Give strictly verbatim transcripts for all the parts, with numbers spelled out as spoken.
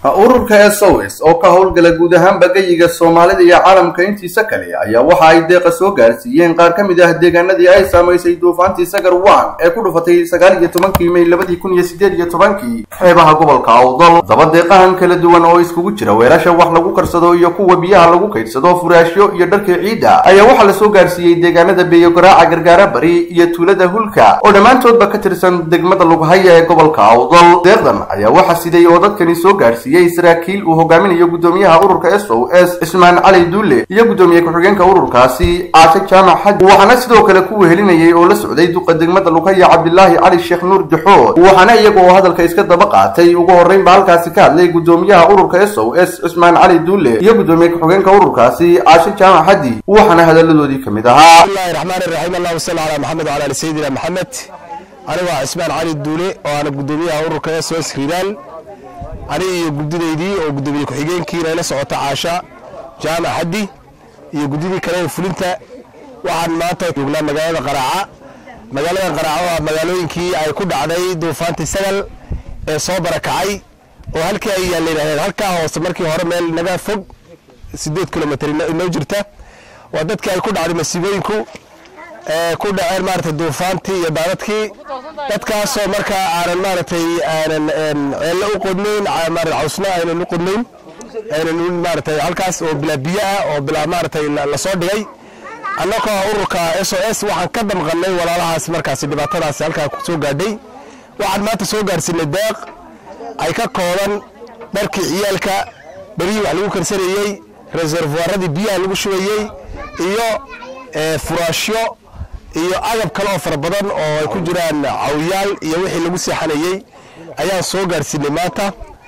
ururka S O S oo ka howlgala guud ahaan bagayiga Soomaalida iyo caalamka intiisa kale ayaa waxa ay deeq soo gaarsiiyeen qaar ka mid ah deegaanadii ay saameysay duufaantii Sagar One ee ku dhufatay sagaal iyo tobankii May labada kun iyo siddeed iyo tobankii xeebaha gobolka Awdal. Daba deeqahan kala duwan oo iskugu jira weerasha wax lagu karsado iyo kuwa biyaha lagu kaydsado, furaashyo iyo dharka ciida ayaa waxa la soo gaarsiiyay deegaanada Beeyo Garaaca, Gargaara Bari iyo tuulada Hulka oo dhamaantoodba ka tirsan degmada Lughaya ee gobolka Awdal. Deeqdan ayaa waxa siday oo dadkani soo gaarsiiyay saraakiil uu hogaaminayo gudoomiyaha ururka S O S Ismaan Cali Duule iyo gudoomiye ku-xigeenka ururkaasi Caashe Jaamac Xaj. waxaana sidoo kale ku wehelinayay oo la socday duqa degmada Lughaya Cabdilaahi Cali Sheekh Nuur Jaxood. waxaana iyaga oo hadalka iska daba qaatay ugu horeyn ba halkaasi ka hadlay gudoomiyaha ururka S O S Ismaan Cali Duule iyo gudoomiye ku-xigeenka ururkaasi Caashe Jaamac Xaj. waxaana hadaladoodii kamid ahaa: bismillahir rahmaanir rahiim, allahumma salli ala muhammad wa ala sayyidina muhammad. aniga Ismaan Cali Duule oo aan gudoomiyaha ururka S O S Hiiraan, ani iyo gudideedii oo gudoomiye ku-xigeenkii la socota Caasha Jaamac Xaj iyo gudidii kale fulinta. waxaan maanta joognaa magaalada Qaraaca. magaalada Qaraaca waa magaalooyinkii ay ku dhacday duufaantii Sagal ee soo barakacay oo halkii ay yaaleen halka hoose markii hore meel naga fog siddeed kiiloomitir inoo jirta. waa dadkii ay ku dhacday masiibooyinku ee ku dhaceen maartay duufaantii iyo daadadkii. dadkaas oo marka aanan maartay aanan ee u qodnayn maartay cawsna aanan u qodnayn aanan maartay halkaas oo bila biyo ah oo bila maartay la soo dhigay. annaka ururka S O S waxaan ka damqanay walaalahaas markaas dhibaatadaas halka ku soo gaadhay. waxaan maanta soo gaarsiinay deeq ay ka kooban dharkii ciyaalka, bari wax lagu karsanayay, reservoiradii biyaha lagu shubayay iyo furaashyo iyo agab kale oo fara badan oo ay ku jiraan cawyaal iyo wixii lagu seexanayay ayaan soo gaarsiinay maanta.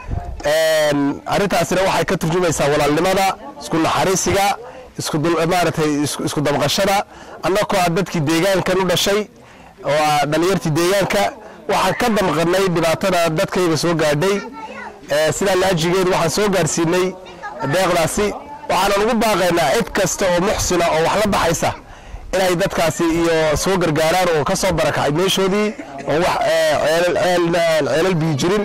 een arintaasina waxay ka turjumaysaa walaalnimada, isku naxariisiga, isku dul maartay isku dabqashada. annaka dadkii deegaanka u dhashay oo dhalinyartii deegaanka waxaan ka damqanay dhibaatada dadkayga soo gaadhay. ee sida laajigeed waxaan soo gaarsiinay deeqdaasi. waxaan ugu baaqaynaa cid kasta oo muxsina oo wax la baxaysa inay dadkaasi iyo soo gargaaraan oo ka soo barakacay meeshoodii oo wax ceelal biyo jirin,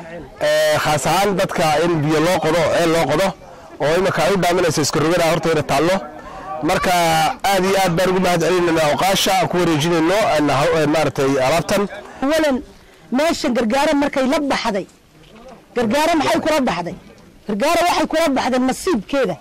ee khaas ahaan dadka in biyo loo qodo ceel loo qodo oo imika ay u dhaaminayso iska rogada horteeda taallo. marka aad iyo aad baan ugu mahadcelinaynaa oqaasha aan ku wareejinayno maartay alaabtan. awalan meesha gargaara markay la baxday, gargaara maxay kula baxday? gargaara waxay kula baxday nasiibkeeda.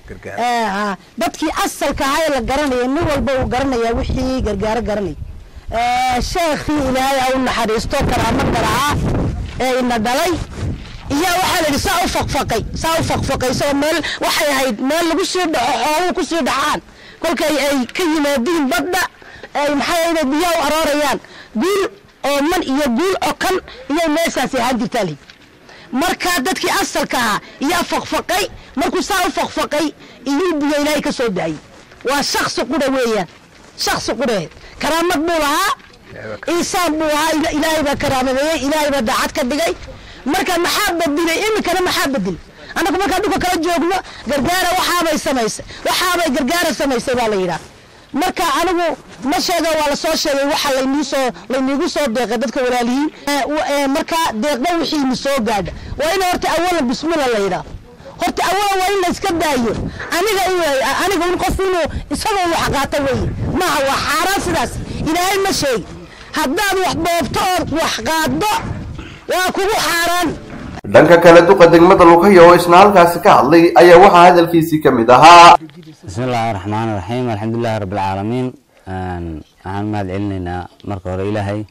ee dadkii asalka ahaa la garanayay, nin walba uu garanayaa wixii gargaara garanay. ee sheekhi ilaahay uu naxariisto karaama garaa ee ina dhalay iyo waxa la saa u faqfaqay saa u faqfaqay soo meel waxay ahayd meel lagu soo dhaco oo ku soo dhacaan kolkay ay ka yimaadeen badda ay maxay ahayd biyo u aroorayaan guul oo man iyo guul oo kan iyo meeshaas ay haditali. marka dadkii asalka ah iyo faqfaqay markuu saa u faqfaqay iyo biyo ilaahay ka soo daayay. waa shakhs qura weeyaan, shakhs qura karaamad buu lahaa, insaan buu ahaa, ilaahay baa karaamadayay, ilaahay baa daacad ka dhigay. marka maxaa badilay imikana maxaa badil anagu marka dhulka kala joogno gargaara waxaabay samaysay waxaabay gargaara samaysay baa la yiraahdaa. marka anigu ma sheego waa la soo sheegay waxa la inii soo la inigu soo deeqay dadka walaalihiin. ee marka deeqda wixii mi soo gaadha waa in horta awalan bismillah la yiraahdo. horta awalan waa in la iska daayo aniga aniga in qof inuu isagoo wax qaato weey ma waa xaraan sidaas ilaahay ma sheeg. haddaad wax boobto wax qaado waa kugu xaraan. dhanka kale duqa degmada Lughaya oo isna halkaasi ka hadlay ayaa waxa hadalkiisii kamid ahaa: bismillahir rahmaanir rahiim, alxamdulillahi rabbil caalamiin. aan aan mahadcelinaynaa marka hore ilaahay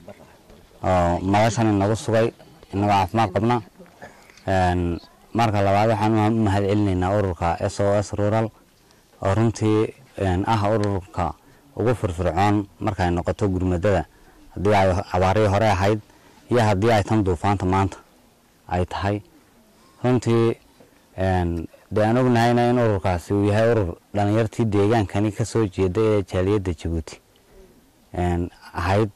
oo madashan nagu sugay inaga caafimaad qabna. een marka labaad waxaan mahadcelinaynaa ururka S O S Rural oo runtii ah ururka ugu firfircoon marka ay noqoto gurmadada haddii ay abaari hore ahayd iyo haddii ay tan duufaanta maanta ay tahay. runtii een de aan ognahayna in ururkaasi uu yahay urur dhalinyartii deegaankani ka soo jeeday ee jaaliyadda Djibouti een ahayd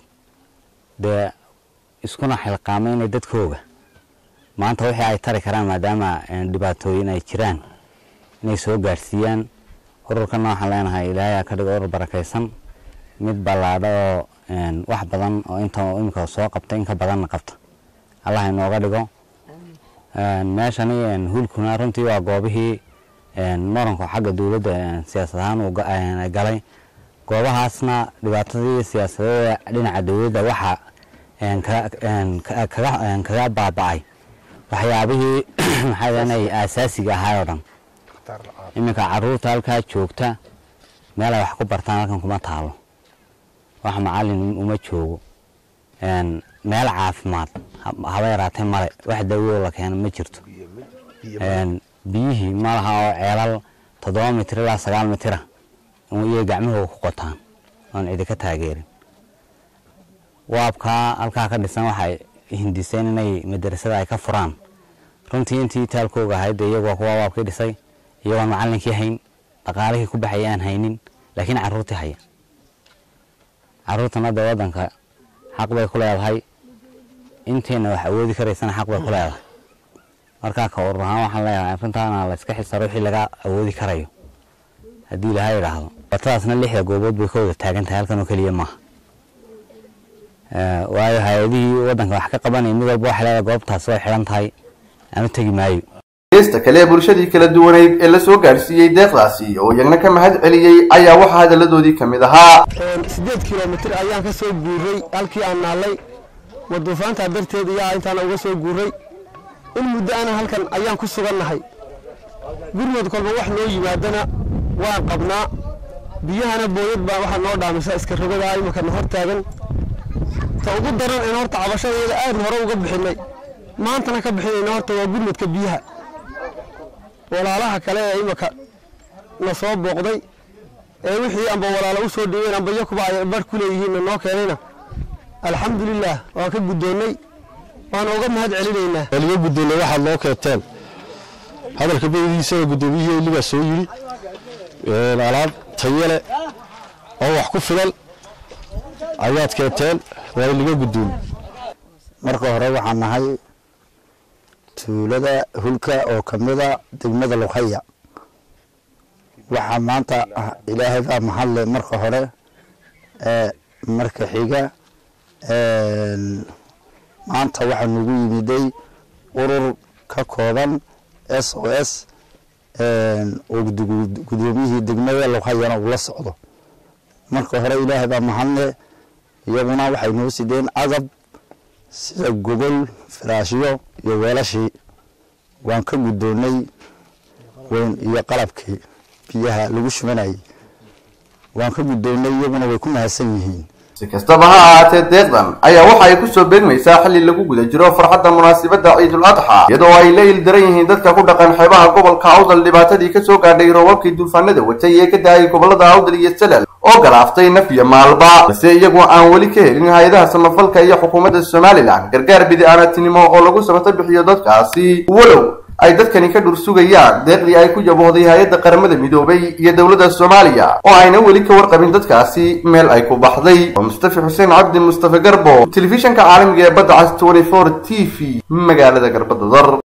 de iskuna xilqaamay inay dadkooga maanta wixii ay tari karaan maadaama dhibaatooyin ay jiraan inay soo gaarsiiyaan. ururkan waxaan leenahay ilaahay ka dhigo urur barakaysan, mid ballaadho oo wax badan oo inta imika soo qabtay in ka badan qabta Allah inooga dhigo. meeshani hulkuna runtii waa goobihii muranka xagga dawladda siyaasad ahaan uu galay goobahaasna dhibaatadii siyaasadeed dhinaca dawladda waxa kaga baaba'ay waxyaabihii maxay asaasiga ahaa oo dhan iminka carruurta halkaa joogta meel ay wax ku bartaan halkan kuma taalo wax macallin uma joogo meel caafimaad haba yaraatee male wax dawo la keeno ma jirto biyihii ma laha oo ceelal toddoba mitir ilaa sagaal mitir iyo gacmahooda ku qotaan oon cidi ka taageerin waabkaa halkaa ka dhisan waxay hindiseen inay madrasada ay ka furaan runtii intii taalkooga ahayd iyagoo kuwa waabkii dhisay iyagoon macallinkii hayn dhaqaalihii ku baxay aan haynin laakiin carruurtii haya carruurtana dee waddanka xaq bay ku leedahay inteena wax awoodi karaysana xaq bay ku leedahay markaa ka urur ahaan waxaan leeyahay arrintaana la iska xisaro wixii laga awoodi karayo haddii ilaahay idhaahdo watadaasna lixda goobood bay ka wada taagan tahay halkan oo keliya maaha waayo hay-adihii waddanka wax ka qabanaya mid walba waxay leedahay goobtaasi way xidhan tahay aanu tegi maayo heesta kale bulshadii kala duwaneyd ee la soo gaarsiiyey deeqdaasi oo iyagna ka mahad celiyey ayaa waxaa hadalladoodii ka mid ahaa sideed kilomitir ayaan ka soo guuray halkii aan naalay waduufaanta darteed ayaa intaan uga soo guuray in muddo ana halkan ayaan ku sugannahay gurmad kolba wax noo yimaadana waan qabnaa biyahana booyad baa waxa noo dhaamisa iska rogada imika hor taagan ta ugu daran in horta cabashadeeda aad hore uga bixinay maantana ka bixinayna horta waa gurmadka biyaha walaalaha kale ee imika na soo booqday ee wixii amba walaalo u soo dhigeen amba iyakuba ay bar ku leeyihiin noo keenayna alxamdulilah waan ka guddoonnay waan uga mahad celinaynaa waliga guddoonnay waxaad loo keenteen hadalka badiisa guddoomiyihii liba soo yiri alaab tayo leh oo wax ku filan ayaad keenteen waa liga guddoon marka hore waxaan nahay tuulada hulka oo kamida degmada Luqaya waxa maanta ilaahay baa mahad marka hore ee marka xiga ee maanta waxa nagu yimiday urur ka kooban S O S ee oo gudoomiyihii degmada Luqaya uu la socdo marka hore ilaahay baa mahad iyaguna waxay noo sideen agab sida gogol firaashiyo iyo weelashii waan ka guddoonnay weyn iyo qalabkii biyaha lagu shubanayay waan ka guddoonnay iyaguna way ku mahadsan yihiin si kastaba ha ahaatee deeqdan ayaa waxa ay ku soo beegmaysaa xilli lagu guda jiro farxadda munaasabadda ciidul adxa iyadoo ay la ildaran yihiin dadka ku dhaqan xeebaha gobolka Awdal dhibaatadii ka soo gaadhay roobabkii duufaanada watay ee ka daayay gobolada Awdal iyo Salal oo galaaftay naf iyo maalba balse iyagu aan weli ka helin hay'adaha samafalka iyo xukuumadda Soomaaliland gargaar bid'aanatinimo oo lagu samata bixiyo dadkaasi walow ay dadkani ka dhur sugayaan deeqdii ay ku jabooday hay'adda qaramada midoobay iyo dawladda Soomaaliya oo ayna weli ka warqabin dadkaasi meel ay ku baxday Mustafa Xuseen Cabdi Mustafa Garbo telefishinka caalamiga ee Badda Cas twenty-four T V magaalada Garbadadar.